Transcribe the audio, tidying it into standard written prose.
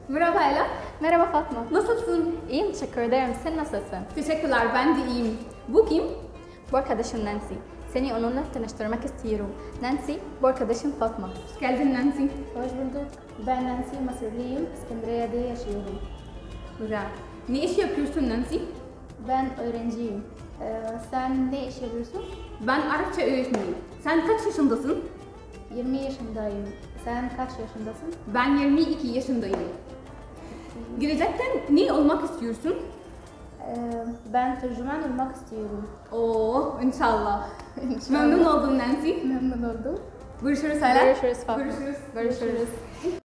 Merhaba Ela. Merhaba Fatma. Nasılsın? İyiyim, teşekkür ederim. Sen nasılsın? Teşekkürler, ben de iyiyim. Bu kim? Bu arkadaşım Nancy. Seni onunla tanıştırmak istiyorum. Nancy, bu arkadaşım Fatma. Hoş geldin Nancy. Hoş bulduk. Ben Nancy, Mısırlıyım. İskenderiye'de yaşıyorum. Güzel. Ne iş yapıyorsun Nancy? Ben öğrenciyim. Sen ne iş yapıyorsun? Ben Arapça öğretmeniyim. Sen kaç yaşındasın? 20 yaşındayım. Sen kaç yaşındasın? Ben 22 yaşındayım. Gelecekte ne olmak istiyorsun? Ben tercüman olmak istiyorum. Oo, inşallah. Memnun oldum Nancy. Memnun oldum. Görüşürüz Ela. Görüşürüz Fatma. Görüşürüz. Görüşürüz.